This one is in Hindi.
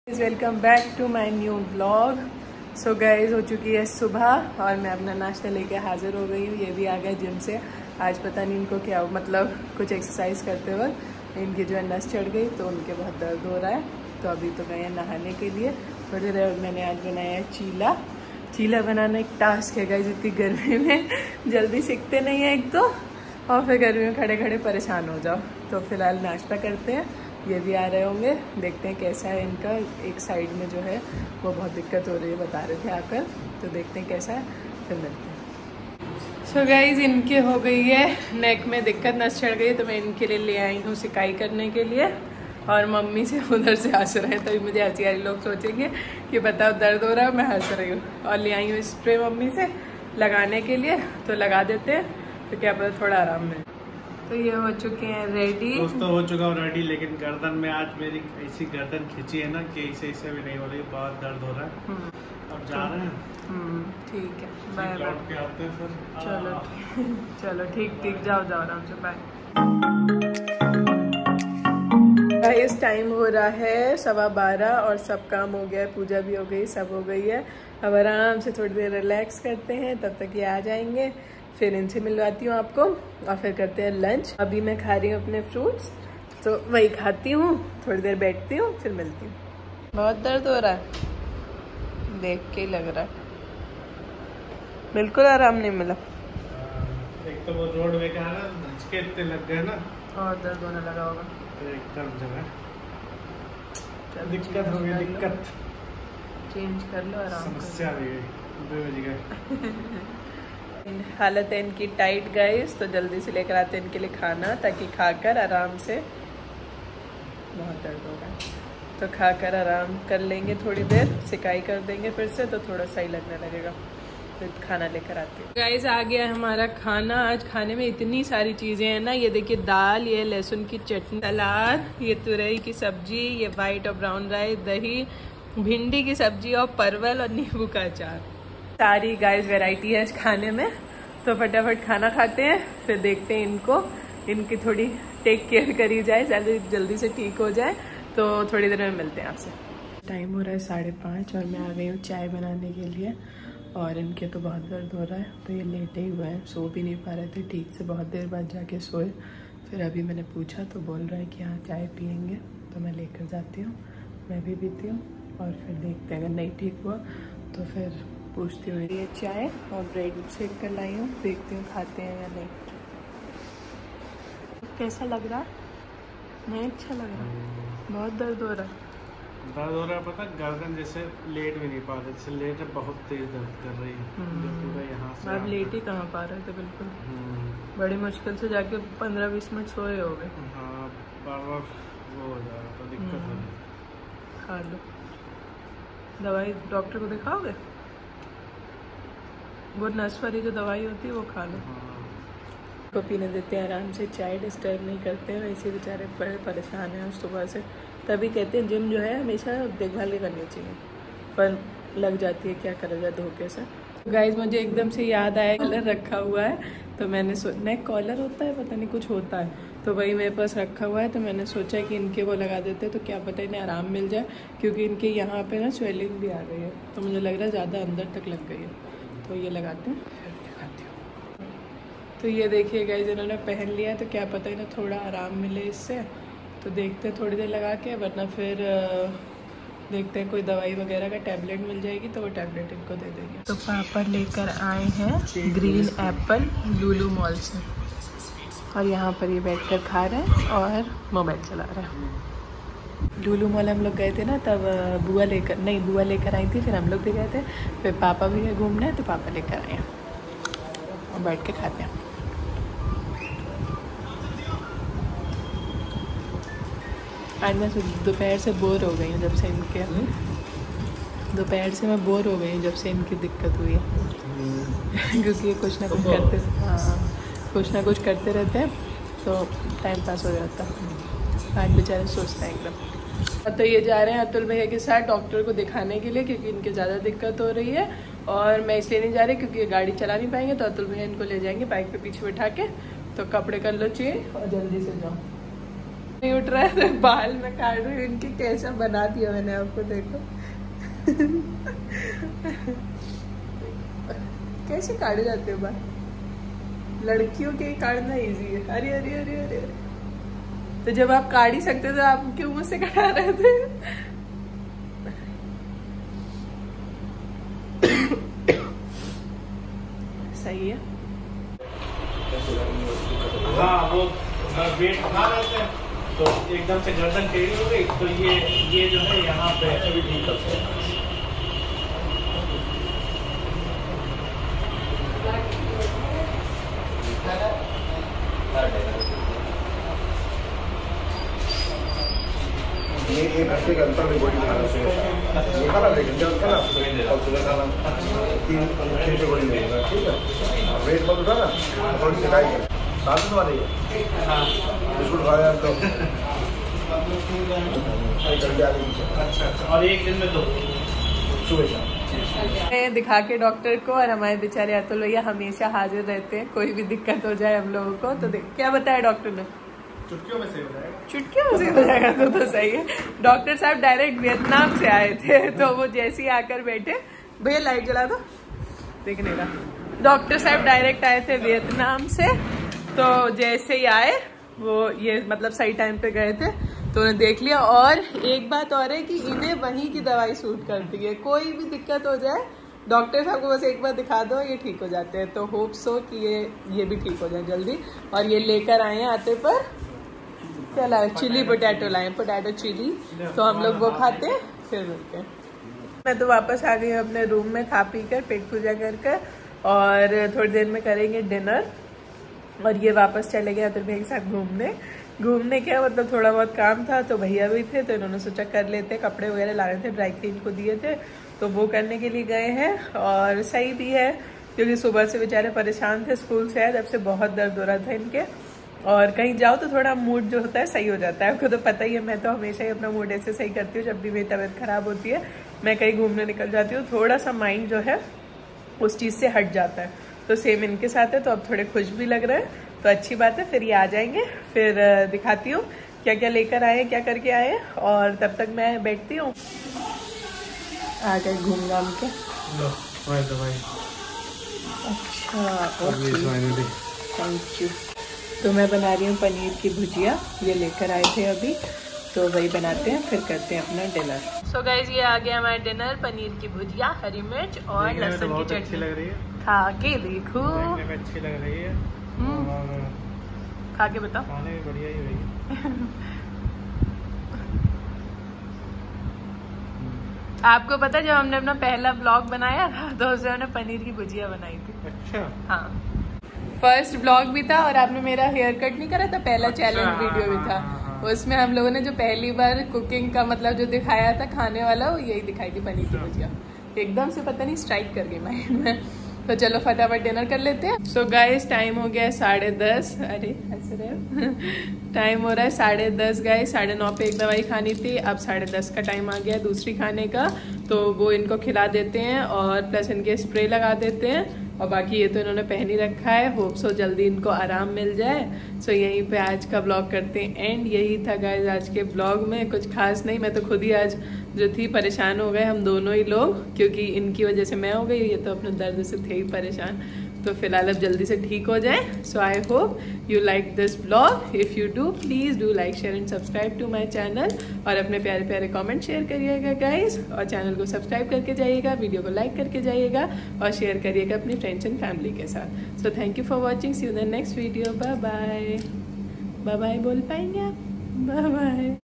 Welcome back to my new vlog. So guys, हो चुकी है सुबह और मैं अपना नाश्ता लेके हाजिर हो गई हूँ। ये भी आ गया जिम से। आज पता नहीं इनको क्या मतलब कुछ एक्सरसाइज करते वक्त इनकी जो है नस चढ़ गई तो उनके बहुत दर्द हो रहा है। तो अभी तो गए हैं नहाने के लिए। थोड़ी देर मैंने आज बनाया है चीला। चीला बनाना एक टास्क है गाइस, इतनी गर्मी में जल्दी सीखते नहीं है एक तो, और फिर गर्मी में खड़े खड़े परेशान हो जाओ। तो फिलहाल नाश्ता करते हैं। ये भी आ रहे होंगे, देखते हैं कैसा है इनका। एक साइड में जो है वो बहुत दिक्कत हो रही है, बता रहे थे आकर, तो देखते हैं कैसा है, फिर मिलते हैं। सो गाइज, इनके हो गई है नेक में दिक्कत, नस चढ़ गई, तो मैं इनके लिए ले आई हूँ सिकाई करने के लिए। और मम्मी से उधर से हंस रहे हैं, तभी तो मुझे हंसी आ रही। लोग सोचेंगे कि बताओ दर्द हो रहा है, मैं हंस रही हूँ। और ले आई हूँ स्प्रे मम्मी से लगाने के लिए, तो लगा देते हैं, तो क्या पता थोड़ा आराम मिले। तो ये हो चुके हैं रेडी। दोस्तों हो चुका हूँ रेडी, लेकिन गर्दन में आज मेरी ऐसी गर्दन खिंची है ना कि इसे भी नहीं हो रही, बहुत दर्द हो रहा है। अब जा रहे हैं। ठीक है, बाय बाय। लौट के आते हैं फिर। चलो चलो, ठीक जाओ आराम से, बाय। इस टाइम हो रहा है 12:15 और सब काम हो गया है, पूजा भी हो गई, सब हो गई है। अब आराम से थोड़ी देर रिलैक्स करते हैं, तब तक ये आ जाएंगे, फिर इनसे मिलवाती हूँ आपको और फिर करते हैं लंच। अभी मैं खा रही हूँ अपने फ्रूट्स, तो वही खाती हूँ, थोड़ी देर बैठती हूँ, फिर मिलती हूँ। बहुत दर्द हो रहा है, देख के ही लग रहा है, बिल्कुल आराम नहीं मिला। एक तो वो रोड में क्या ना, झटके इतने लग गए ना, और दर्द होने लगा होगा, तो एकदम जो है दिक्कत हो गई, दिक्कत चेंज कर लो, आराम समस्या भी गई। हालत है इनकी टाइट गाइस, तो जल्दी से लेकर आते हैं इनके लिए खाना, ताकि खाकर आराम से, बहुत दर्द हो रहा है तो खाकर आराम कर लेंगे, थोड़ी देर सिकाई कर देंगे फिर से, तो थोड़ा सही लगने लगेगा। तो खाना लेकर आते हैं गाइस। आ गया हमारा खाना। आज खाने में इतनी सारी चीज़ें हैं ना, ये देखिए दाल, ये लहसुन की चटनी, सलाद, ये तुरई की सब्जी, ये वाइट और ब्राउन राइस, दही, भिंडी की सब्जी और परवल और नींबू का अचार। सारी गाइस वैरायटी है आज खाने में। तो फटाफट खाना खाते हैं, फिर देखते हैं इनको, इनकी थोड़ी टेक केयर करी जाए, जल्दी से ठीक हो जाए। तो थोड़ी देर में मिलते हैं आपसे। टाइम हो रहा है 5:30 और मैं आ गई हूँ चाय बनाने के लिए। और इनके तो बहुत दर्द हो रहा है, तो ये लेटे ही हुए हैं, सो भी नहीं पा रहे थे ठीक से, बहुत देर बाद जाके सोए। फिर अभी मैंने पूछा तो बोल रहा है कि हाँ चाय पियेंगे, तो मैं लेकर जाती हूँ, मैं भी पीती हूँ, और फिर देखते हैं अगर नहीं ठीक हुआ तो फिर पूछती हूँ। ये चाय और ब्रेड शेक कर लाई हूँ, देखती हूँ खाते हैं या नहीं। कैसा लग रहा? नहीं अच्छा लग रहा, बहुत दर्द हो रहा है। दर्द हो रहा है, पता गर्दन जैसे लेट भी नहीं पा रहे, जैसे लेट है, बहुत तेज दर्द कर रही है पूरा यहाँ से। आप लेट ही कहाँ पा रहे थे, बिल्कुल बड़ी मुश्किल से जाके 15-20 मिनट सोए हो गए। हाँ, बार बार वो हो जा रहा, तो दिक्कत हो रही। खा लो दवाई, डॉक्टर को दिखाओगे? वो नस वाली जो दवाई होती है वो खा लो। को पीने देते हैं आराम से, चाय डिस्टर्ब नहीं करते हैं। वैसे बेचारे बड़े परेशान हैं सुबह से, तभी कहते हैं जिम जो है हमेशा देखभाल करनी चाहिए, पर लग जाती है, क्या करा जाए धोखे से। गाइस, मुझे एकदम से याद आया, कॉलर रखा हुआ है, तो मैंने नेक कॉलर होता है, पता नहीं कुछ होता है, तो वही मेरे पास रखा हुआ है। तो मैंने सोचा कि इनके वो लगा देते तो क्या पता इन्हें आराम मिल जाए, क्योंकि इनके यहाँ पे ना स्वेलिंग भी आ गई है, तो मुझे लग रहा है ज़्यादा अंदर तक लग गई है, तो ये लगाते हैं, फिर दिखाती हूँ। तो ये देखिए गाइस, इन्होंने पहन लिया, तो क्या पता इन्हें थोड़ा आराम मिले इससे, तो देखते हैं थोड़ी देर लगा के, वरना फिर देखते हैं कोई दवाई वगैरह का टैबलेट मिल जाएगी तो वो टैबलेट इनको दे देंगे। तो पापा लेकर आए हैं ग्रीन एप्पल लुलु मॉल से, और यहाँ पर ये बैठकर खा रहे हैं और मोबाइल चला रहे हैं। लुलु मॉल हम लोग गए थे ना, तब बुआ लेकर आई थी, फिर हम लोग भी गए थे, फिर पापा भी है घूमने, तो पापा लेकर आए हैं और बैठ के खाते हैं। आज मैं दोपहर से बोर हो गई हूँ, जब से इनके दोपहर से मैं बोर हो गई हूँ जब से इनकी दिक्कत हुई है क्योंकि ये कुछ ना कुछ करते, हाँ कुछ ना कुछ करते रहते हैं, तो टाइम पास हो जाता है। आज बेचारे सोचते हैं एकदम। तो ये जा रहे हैं अतुल भैया के साथ डॉक्टर को दिखाने के लिए, क्योंकि इनके ज़्यादा दिक्कत हो रही है, और मैं इसलिए नहीं जा रही क्योंकि ये गाड़ी चला नहीं पाएंगे, तो अतुल भैया इनको ले जाएंगे बाइक पे पीछे बैठा के। तो कपड़े कर लो चेंज और जल्दी से जाओ। नहीं उठ रहा है तो बाल में काट रही हूँ इनकी। कैसा बना दिया मैंने आपको, देखो कैसे काटे जाते हो बाल। लड़कियों के काटना इजी है। अरे अरे अरे अरे, तो जब आप काट ही सकते तो आप क्यों मुझसे कटा रहे थे? सही है। हाँ, वो वेट उठा रहे थे तो एकदम से गर्दन टेढ़ी हो गई, तो ये जो है यहाँ पे अभी ठीक करते हैं। ये 1 घंटे के अंतर में बॉडी खाना चाहिए। खाना 1 घंटे अंतर ना, और सुबह खाना 3 से बॉडी लेगा, ठीक है। वेट मत उठाना, थोड़ी सी डाइट साथ में वाली बिस्कुट खाया तो अच्छा। और 1 दिन में 2 सुबह शाम दिखा के डॉक्टर को। और हमारे बेचारे अतुल भैया हमेशा हाजिर रहते हैं, कोई भी दिक्कत हो जाए हम लोगों को तो क्या बताया डॉक्टर ने? चुटकियों में से हो जाएगा। चुटकियों से हो जाएगा तो सही है। डॉक्टर साहब डायरेक्ट वियतनाम से आए थे, तो वो जैसे ही आकर बैठे, भैया लाइट जला दो देखने का। डॉक्टर साहब डायरेक्ट आए थे वियतनाम से, तो जैसे ही आए वो ये मतलब सही टाइम पे गए थे तो उन्हें देख लिया। और एक बात और है कि इन्हें वहीं की दवाई सूट करती है, कोई भी दिक्कत हो जाए डॉक्टर साहब को बस एक बार दिखा दो, ये ठीक हो जाते हैं। तो होप सो कि ये भी ठीक हो जाए जल्दी। और ये लेकर आए हैं आते पर क्या लाए, चिली पोटैटो लाए, पोटैटो चिली, तो हम लोग वो खाते हैं फिर मिलते हैं। मैं तो वापस आ गई अपने रूम में खा पी कर, पेट पूजा कर कर, और थोड़ी देर में करेंगे डिनर। और ये वापस चले गए अतुल भैया के साथ घूमने क्या मतलब थोड़ा बहुत काम था, तो भैया भी थे तो इन्होंने सोचा कर लेते। कपड़े वगैरह ला रहे थे, ड्राई क्लीन को दिए थे तो वो करने के लिए गए हैं। और सही भी है क्योंकि सुबह से बेचारे परेशान थे, स्कूल से आए जब से बहुत दर्द हो रहा था इनके। और कहीं जाओ तो थोड़ा मूड जो होता है सही हो जाता है। आपको तो पता ही है, मैं तो हमेशा ही अपना मूड ऐसे सही करती हूँ। जब भी मेरी तबीयत खराब होती है मैं कहीं घूमने निकल जाती हूँ, थोड़ा सा माइंड जो है उस चीज़ से हट जाता है। तो सेम इनके साथ है, तो अब थोड़े खुश भी लग रहे हैं, तो अच्छी बात है। फिर ये आ जाएंगे, फिर दिखाती हूँ क्या क्या लेकर आए, क्या करके आए, और तब तक मैं बैठती हूँ। आ गए घूम घाम के। अच्छा, थैंक यू। तो मैं बना रही हूँ पनीर की भुजिया, ये लेकर आए थे अभी, तो वही बनाते हैं, फिर करते हैं अपना डिनर। सो गाइज ये आ गया हमारा डिनर, पनीर की भुजिया, हरी मिर्च और लहसुन की चटनी। लग रही है, खा के देखो, अच्छी लग रही है। और खा के बताओ, खाने में बढ़िया ही होगी। आपको पता जब हमने अपना पहला ब्लॉग बनाया था तो उसमें हमने पनीर की भुजिया बनाई थी। अच्छा, हाँ, फर्स्ट ब्लॉग भी था और आपने मेरा हेयर कट नहीं करा था, पहला चैलेंज वीडियो भी था। उसमें हम लोगों ने जो पहली बार कुकिंग का मतलब जो दिखाया था खाने वाला, वो यही दिखाई थी, पनीर की भुजिया। एकदम से पता नहीं स्ट्राइक कर गई माइंड में। तो चलो फटाफट डिनर कर लेते हैं। सो गाइस टाइम हो गया है 10:30। अरे ऐसे रहे टाइम हो रहा है 10:30 गाइस। 9:30 पे एक दवाई खानी थी, अब 10:30 का टाइम आ गया दूसरी खाने का। तो वो इनको खिला देते हैं और प्लस इनके स्प्रे लगा देते हैं। और बाकी ये तो इन्होंने पहन ही रखा है, होप सो जल्दी इनको आराम मिल जाए। सो यहीं पे आज का ब्लॉग करते हैं एंड। यही था गाइस आज के ब्लॉग में, कुछ खास नहीं। मैं तो खुद ही आज जो थी परेशान हो गए हम दोनों ही लोग, क्योंकि इनकी वजह से मैं हो गई, ये तो अपने दर्द से थे ही परेशान। तो फिलहाल अब जल्दी से ठीक हो जाए। So I hope you like this blog. If you do please do like share and subscribe to my channel. और अपने प्यारे प्यारे कमेंट शेयर करिएगा गाइस, और चैनल को सब्सक्राइब करके जाइएगा, वीडियो को लाइक करके जाइएगा और शेयर करिएगा अपनी फ्रेंड्स एंड फैमिली के साथ। So thank you for watching, see you in the next video. Bye bye. Bye bye बोल पाएंगे आप? Bye bye.